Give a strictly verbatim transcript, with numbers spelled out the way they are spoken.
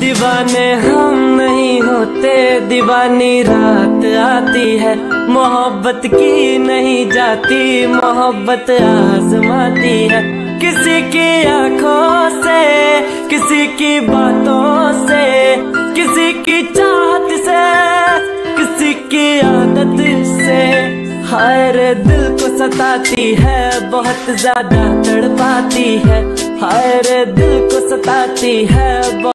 दीवाने हम नहीं होते, दीवानी रात आती है। मोहब्बत की नहीं जाती, मोहब्बत आजमाती है। किसी की आंखों से, किसी की बातों से, किसी की चाहत से, किसी की आदत से। हाय रे दिल को सताती है, बहुत ज्यादा तड़पाती है। हाय रे दिल को सताती है।